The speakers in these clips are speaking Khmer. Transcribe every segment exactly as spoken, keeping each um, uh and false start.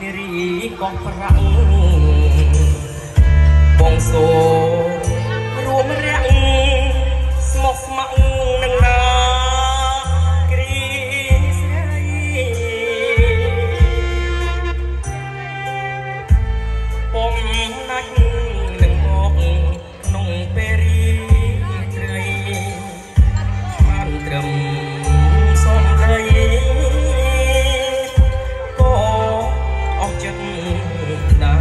នារីក៏ប្រាក់បងសូរួមរាក់ស្មុគស្មាក់នឹងណាគ្រីស្រីបងណាច់នឹងមកក្នុងពេលរីត្រីបានត្រឹមសំដីក៏អស់ចិត្តដែរ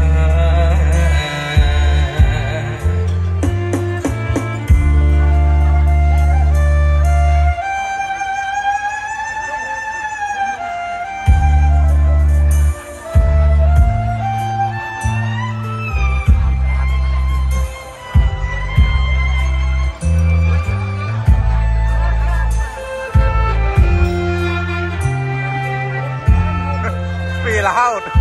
loud.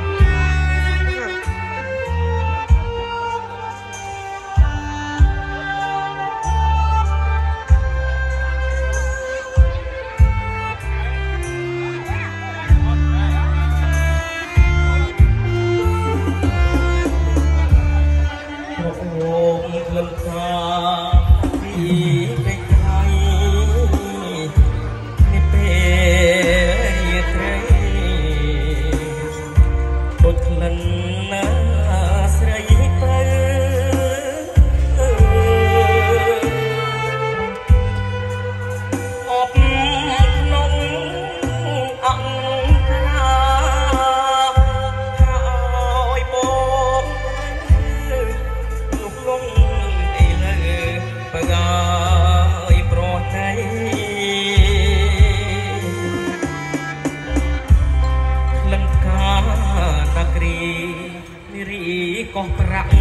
ក៏ប្រាក់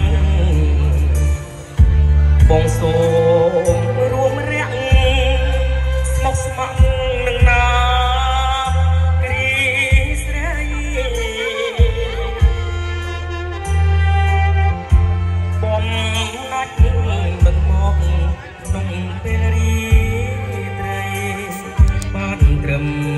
បងសូមរួមរាក់ស្មុគស្មាក់នឹងណាគ្រីស្រីបងណាច់មិនមកក្នុងពេលរីត្រីបានត្រឹម